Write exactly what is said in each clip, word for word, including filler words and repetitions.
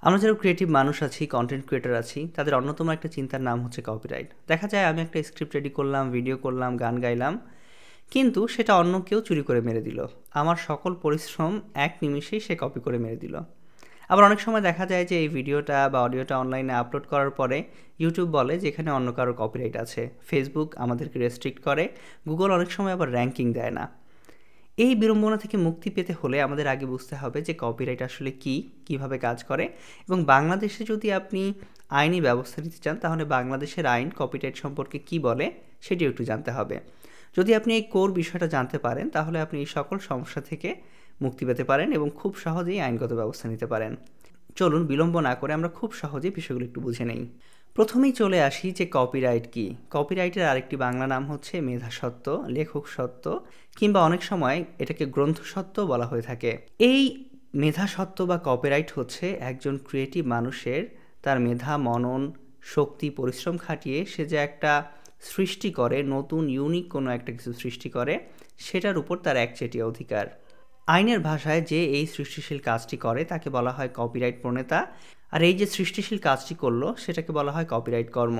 আমরা যারা ক্রিয়েটিভ মানুষ আছি, কন্টেন্ট ক্রিয়েটর আছি, তাদের অন্যতম একটা চিন্তার নাম হচ্ছে কপিরাইট। দেখা যায় আমি একটা স্ক্রিপ্ট রেডি করলাম, ভিডিও করলাম, গান গাইলাম, কিন্তু সেটা অন্য কেউ চুরি করে মেরে দিল। আমার সকল পরিশ্রম এক নিমিষেই সে কপি করে মেরে দিল। আবার অনেক সময় দেখা যায় যে এই ভিডিওটা বা অডিওটা অনলাইনে আপলোড করার পরে ইউটিউব বলে যে এখানে অন্য কারোর কপিরাইট আছে, ফেসবুক আমাদেরকে রেস্ট্রিক্ট করে, গুগল অনেক সময় আবার র্যাঙ্কিং দেয় না। এই বিড়ম্বনা থেকে মুক্তি পেতে হলে আমাদের আগে বুঝতে হবে যে কপিরাইট আসলে কী, কীভাবে কাজ করে, এবং বাংলাদেশে যদি আপনি আইনি ব্যবস্থা নিতে চান তাহলে বাংলাদেশের আইন কপিরাইট সম্পর্কে কী বলে সেটিও একটু জানতে হবে। যদি আপনি এই কোর বিষয়টা জানতে পারেন তাহলে আপনি এই সকল সমস্যা থেকে মুক্তি পেতে পারেন এবং খুব সহজেই আইনগত ব্যবস্থা নিতে পারেন। চলুন বিলম্ব না করে আমরা খুব সহজেই বিষয়গুলো একটু বুঝে নেই। প্রথমেই চলে আসি যে কপিরাইট কী। কপিরাইটের আরেকটি বাংলা নাম হচ্ছে মেধাস্বত্ব, লেখক সত্ত্ব, কিংবা অনেক সময় এটাকে গ্রন্থস্বত্ব বলা হয়ে থাকে। এই মেধাস্বত্ব বা কপিরাইট হচ্ছে একজন ক্রিয়েটিভ মানুষের তার মেধা, মনন, শক্তি, পরিশ্রম খাটিয়ে সে যে একটা সৃষ্টি করে, নতুন ইউনিক কোনো একটা কিছু সৃষ্টি করে, সেটার উপর তার একচেটিয়া অধিকার। আইনের ভাষায় যে এই সৃষ্টিশীল কাজটি করে তাকে বলা হয় কপিরাইট প্রণেতা, আর এই যে সৃষ্টিশীল কাজটি করলো সেটাকে বলা হয় কপিরাইট কর্ম।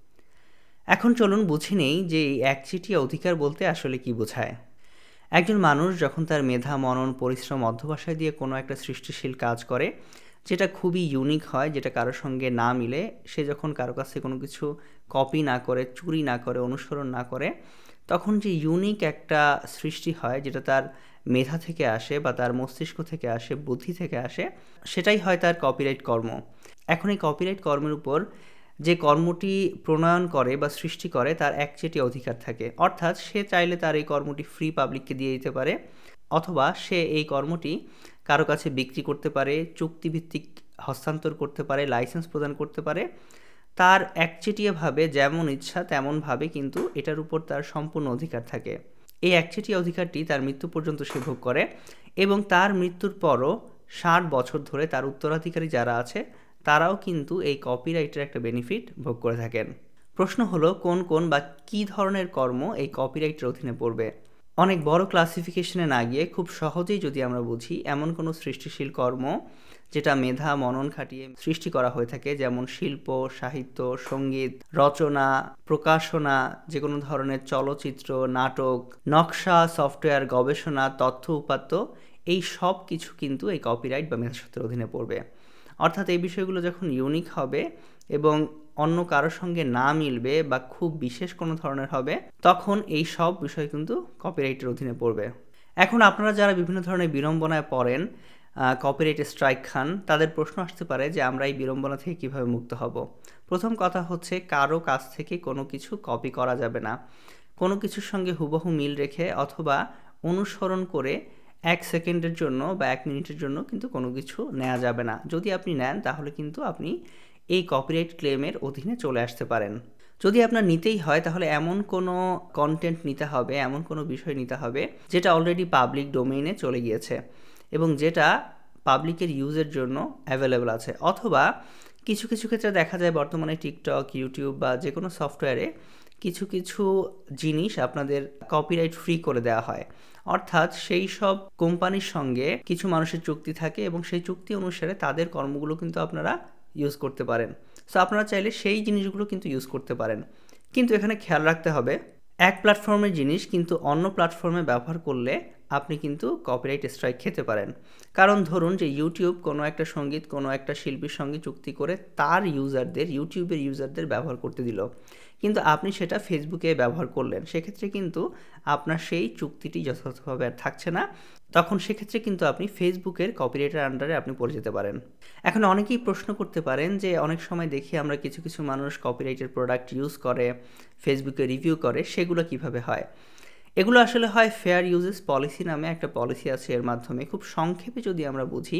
এখন চলুন বুঝে নেই যে এই একচেটিয়া অধিকার বলতে আসলে কি বোঝায়। একজন মানুষ যখন তার মেধা, মনন, পরিশ্রম অধ্যবসায় দিয়ে কোনো একটা সৃষ্টিশীল কাজ করে যেটা খুবই ইউনিক হয়, যেটা কারোর সঙ্গে না মিলে, সে যখন কারো কাছে কোনো কিছু কপি না করে, চুরি না করে, অনুসরণ না করে, তখন যে ইউনিক একটা সৃষ্টি হয় যেটা তার মেধা থেকে আসে বা তার মস্তিষ্ক থেকে আসে, বুদ্ধি থেকে আসে, সেটাই হয় তার কপিরাইট কর্ম। এখন এই কপিরাইট কর্মের উপর যে কর্মটি প্রণয়ন করে বা সৃষ্টি করে তার একচেটিয়া অধিকার থাকে, অর্থাৎ সে চাইলে তার এই কর্মটি ফ্রি পাবলিককে দিয়ে দিতে পারে, অথবা সে এই কর্মটি কারো কাছে বিক্রি করতে পারে, চুক্তিভিত্তিক হস্তান্তর করতে পারে, লাইসেন্স প্রদান করতে পারে। তার একচেটিয়াভাবে যেমন ইচ্ছা তেমনভাবে কিন্তু এটার উপর তার সম্পূর্ণ অধিকার থাকে। এই একচেটিয়া অধিকারটি তার মৃত্যু পর্যন্ত সে ভোগ করে, এবং তার মৃত্যুর পরও ষাট বছর ধরে তার উত্তরাধিকারী যারা আছে তারাও কিন্তু এই কপিরাইটের একটা বেনিফিট ভোগ করে থাকেন। প্রশ্ন হলো কোন কোন বা কী ধরনের কর্ম এই কপিরাইটের অধীনে পড়বে। অনেক বড় ক্লাসিফিকেশনে না গিয়ে খুব সহজেই যদি আমরা বুঝি, এমন কোনো সৃষ্টিশীল কর্ম যেটা মেধা, মনন খাটিয়ে সৃষ্টি করা হয়ে থাকে, যেমন শিল্প, সাহিত্য, সঙ্গীত, রচনা, প্রকাশনা, যে কোনো ধরনের চলচ্চিত্র, নাটক, নকশা, সফটওয়্যার, গবেষণা, তথ্য উপাত্ত, এই সব কিছু কিন্তু এই কপিরাইট বা মেধাস্বত্বের অধীনে পড়বে। অর্থাৎ এই বিষয়গুলো যখন ইউনিক হবে এবং অন্য কারোর সঙ্গে না মিলবে বা খুব বিশেষ কোনো ধরনের হবে, তখন এই সব বিষয় কিন্তু কপিরাইটের অধীনে পড়বে। এখন আপনারা যারা বিভিন্ন ধরনের বিড়ম্বনায় পড়েন, কপিরাইট স্ট্রাইক খান, তাদের প্রশ্ন আসতে পারে যে আমরা এই বিড়ম্বনা থেকে কীভাবে মুক্ত হব। প্রথম কথা হচ্ছে কারো কাছ থেকে কোনো কিছু কপি করা যাবে না। কোনো কিছুর সঙ্গে হুবহু মিল রেখে অথবা অনুসরণ করে এক সেকেন্ডের জন্য বা এক মিনিটের জন্য কিন্তু কোনো কিছু নেওয়া যাবে না। যদি আপনি নেন তাহলে কিন্তু আপনি এই কপিরাইট ক্লেমের অধীনে চলে আসতে পারেন। যদি আপনার নিতেই হয় তাহলে এমন কোনো কন্টেন্ট নিতে হবে, এমন কোনো বিষয় নিতে হবে যেটা অলরেডি পাবলিক ডোমেইনে চলে গিয়েছে এবং যেটা পাবলিকের ইউজের জন্য অ্যাভেলেবল আছে, অথবা কিছু কিছু ক্ষেত্রে দেখা যায় বর্তমানে টিকটক, ইউটিউব বা যে কোনো সফটওয়্যারে কিছু কিছু জিনিস আপনাদের কপিরাইট ফ্রি করে দেওয়া হয়। অর্থাৎ সেই সব কোম্পানির সঙ্গে কিছু মানুষের চুক্তি থাকে এবং সেই চুক্তি অনুসারে তাদের কর্মগুলো কিন্তু আপনারা ইউজ করতে পারেন। সো আপনারা চাইলে সেই জিনিসগুলো কিন্তু ইউজ করতে পারেন, কিন্তু এখানে খেয়াল রাখতে হবে এক প্ল্যাটফর্মের জিনিস কিন্তু অন্য প্ল্যাটফর্মে ব্যবহার করলে আপনি কিন্তু কপিরাইট স্ট্রাইক খেতে পারেন। কারণ ধরুন যে ইউটিউব কোনো একটা সঙ্গীত কোনো একটা শিল্পীর সঙ্গে চুক্তি করে তার ইউজারদের, ইউটিউবের ইউজারদের ব্যবহার করতে দিল, কিন্তু আপনি সেটা ফেসবুকে ব্যবহার করলেন, সেক্ষেত্রে কিন্তু আপনার সেই চুক্তিটি যথাযথভাবে আর থাকছে না। তখন সেক্ষেত্রে কিন্তু আপনি ফেসবুকের কপিরাইটের আন্ডারে আপনি পড়ে যেতে পারেন। এখন অনেকেই প্রশ্ন করতে পারেন যে অনেক সময় দেখি আমরা কিছু কিছু মানুষ কপিরাইটের প্রোডাক্ট ইউজ করে, ফেসবুকে রিভিউ করে, সেগুলো কিভাবে হয়। এগুলো আসলে হয় ফেয়ার ইউজেস পলিসি নামে একটা পলিসি আছে, এর মাধ্যমে খুব সংক্ষেপে যদি আমরা বুঝি,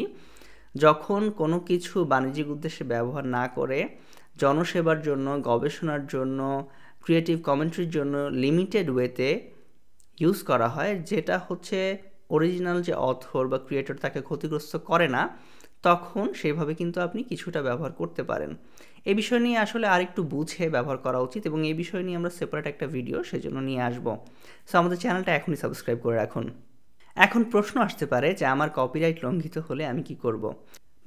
যখন কোনো কিছু বাণিজ্যিক উদ্দেশ্যে ব্যবহার না করে জনসেবার জন্য, গবেষণার জন্য, ক্রিয়েটিভ কমেন্ট্রির জন্য লিমিটেড ওয়েতে ইউজ করা হয়, যেটা হচ্ছে অরিজিনাল যে অথর বা ক্রিয়েটর তাকে ক্ষতিগ্রস্ত করে না, তখন সেইভাবে কিন্তু আপনি কিছুটা ব্যবহার করতে পারেন। এই বিষয় নিয়ে আসলে আরেকটু বুঝে ব্যবহার করা উচিত এবং এই বিষয় নিয়ে আমরা সেপারেট একটা ভিডিও সেজন্য নিয়ে আসব। সো আমাদের চ্যানেলটা এখনই সাবস্ক্রাইব করে রাখুন। এখন প্রশ্ন আসতে পারে যে আমার কপিরাইট লঙ্ঘিত হলে আমি কি করব।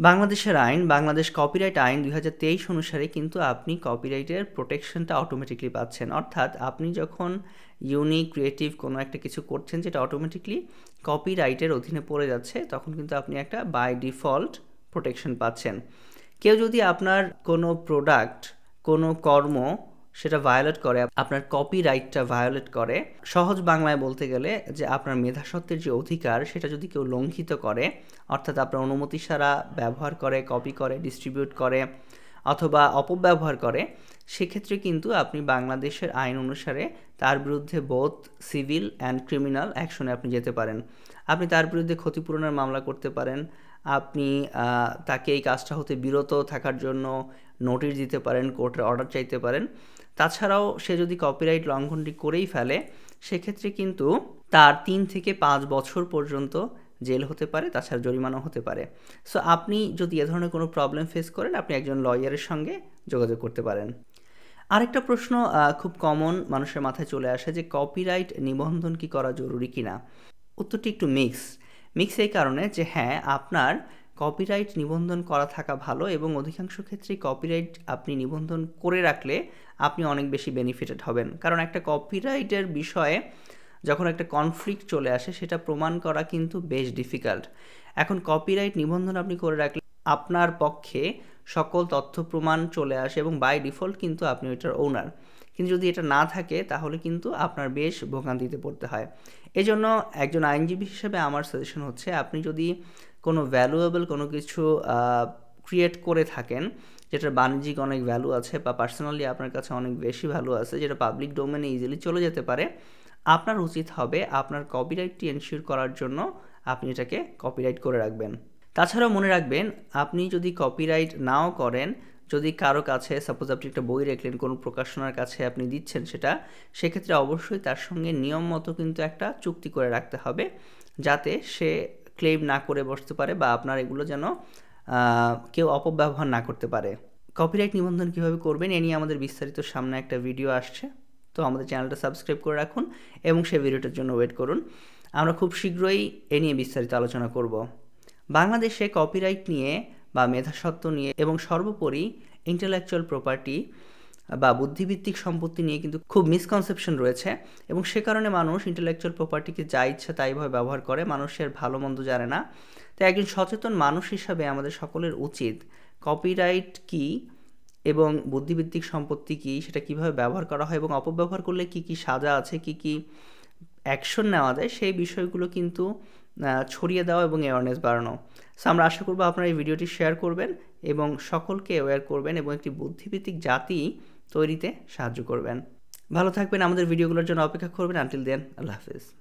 বাংলাদেশের আইন, বাংলাদেশ কপিরাইট আইন দুই হাজার তেইশ অনুসারে কিন্তু আপনি কপিরাইটের প্রোটেকশনটা অটোমেটিকলি পাচ্ছেন। অর্থাৎ আপনি যখন ইউনিক ক্রিয়েটিভ কোনো একটা কিছু করছেন যেটা অটোমেটিকলি কপিরাইটের অধীনে পড়ে যাচ্ছে, তখন কিন্তু আপনি একটা বাই ডিফল্ট প্রোটেকশন পাচ্ছেন। কেউ যদি আপনার কোনো প্রোডাক্ট, কোনো কর্ম সেটা ভায়োলেট করে, আপনার কপিরাইটটা ভায়োলেট করে, সহজ বাংলায় বলতে গেলে যে আপনার মেধাস্বত্বের যে অধিকার সেটা যদি কেউ লঙ্ঘিত করে, অর্থাৎ আপনার অনুমতি ছাড়া ব্যবহার করে, কপি করে, ডিস্ট্রিবিউট করে অথবা অপব্যবহার করে, সেক্ষেত্রে কিন্তু আপনি বাংলাদেশের আইন অনুসারে তার বিরুদ্ধে বোথ সিভিল অ্যান্ড ক্রিমিনাল অ্যাকশনে আপনি যেতে পারেন। আপনি তার বিরুদ্ধে ক্ষতিপূরণের মামলা করতে পারেন, আপনি তাকে এই কাজটা হতে বিরত থাকার জন্য নোটিশ দিতে পারেন, কোর্টের অর্ডার চাইতে পারেন। তাছাড়াও সে যদি কপিরাইট লঙ্ঘনটি করেই ফেলে, সেক্ষেত্রে কিন্তু তার তিন থেকে পাঁচ বছর পর্যন্ত জেল হতে পারে, তাছাড়া জরিমানা হতে পারে। সো আপনি যদি এ ধরনের কোনো প্রবলেম ফেস করেন, আপনি একজন লয়ারের সঙ্গে যোগাযোগ করতে পারেন। আরেকটা প্রশ্ন খুব কমন মানুষের মাথায় চলে আসে যে কপিরাইট নিবন্ধন কি করা জরুরি কিনা। উত্তরটি একটু মিক্স মিক্স এই কারণে যে হ্যাঁ, আপনার কপিরাইট নিবন্ধন করা থাকা ভালো এবং অধিকাংশ ক্ষেত্রেই কপিরাইট আপনি নিবন্ধন করে রাখলে আপনি অনেক বেশি বেনিফিটেড হবেন। কারণ একটা কপিরাইটের বিষয়ে যখন একটা কনফ্লিক্ট চলে আসে, সেটা প্রমাণ করা কিন্তু বেশ ডিফিকাল্ট। এখন কপিরাইট নিবন্ধন আপনি করে রাখলে আপনার পক্ষে সকল তথ্য প্রমাণ চলে আসে এবং বাই ডিফল্ট কিন্তু আপনি ওইটার ওনার। কিন্তু যদি এটা না থাকে তাহলে কিন্তু আপনার বেশ ভোগান্তিতে পড়তে হয়। এই জন্য একজন আইনজীবী হিসেবে আমার সাজেশন হচ্ছে, আপনি যদি কোনো ভ্যালুয়েবল কোনো কিছু ক্রিয়েট করে থাকেন যেটার বাণিজ্যিক অনেক ভ্যালু আছে বা পার্সোনালি আপনার কাছে অনেক বেশি ভ্যালু আছে, যেটা পাবলিক ডোমেনে ইজিলি চলে যেতে পারে, আপনার উচিত হবে আপনার কপিরাইটটি এনশিওর করার জন্য আপনি এটাকে কপিরাইট করে রাখবেন। তাছাড়াও মনে রাখবেন, আপনি যদি কপিরাইট নাও করেন, যদি কারো কাছে সাপোজ আপনি একটা বই রাখলেন, কোনো প্রকাশনার কাছে আপনি দিচ্ছেন সেটা, সেক্ষেত্রে অবশ্যই তার সঙ্গে নিয়ম মতো কিন্তু একটা চুক্তি করে রাখতে হবে, যাতে সে ক্লেম না করে বসতে পারে বা আপনার এগুলো যেন কেউ অপব্যবহার না করতে পারে। কপিরাইট নিবন্ধন কীভাবে করবেন এ নিয়ে আমাদের বিস্তারিত সামনে একটা ভিডিও আসছে, তো আমাদের চ্যানেলটা সাবস্ক্রাইব করে রাখুন এবং সেই ভিডিওটার জন্য ওয়েট করুন। আমরা খুব শীঘ্রই এ নিয়ে বিস্তারিত আলোচনা করব। বাংলাদেশে কপিরাইট নিয়ে বা মেধাস্বত্ব নিয়ে এবং সর্বোপরি ইন্টেলেকচুয়াল প্রপার্টি বা বুদ্ধিভিত্তিক সম্পত্তি নিয়ে কিন্তু খুব মিসকনসেপশন রয়েছে এবং সে কারণে মানুষ ইন্টেলেকচুয়াল প্রপার্টিকে যা ইচ্ছা তাইভাবে ব্যবহার করে, মানুষের ভালো মন্দ জানে না। তাই একজন সচেতন মানুষ হিসাবে আমাদের সকলের উচিত কপিরাইট কি এবং বুদ্ধিভিত্তিক সম্পত্তি কি, সেটা কিভাবে ব্যবহার করা হয় এবং অপব্যবহার করলে কি কি সাজা আছে, কি কি অ্যাকশন নেওয়া যায়, সেই বিষয়গুলো কিন্তু ছড়িয়ে দেওয়া এবং অ্যাওয়ারনেস বাড়ানো। সো আমরা আশা করব আপনারা এই ভিডিওটি শেয়ার করবেন এবং সকলকে অ্যাওয়্যার করবেন এবং একটি বুদ্ধিভিত্তিক জাতি তৈরিতে সাহায্য করবেন। ভালো থাকবেন, আমাদের ভিডিওগুলোর জন্য অপেক্ষা করবেন। আনটিল দেন, আল্লাহ হাফেজ।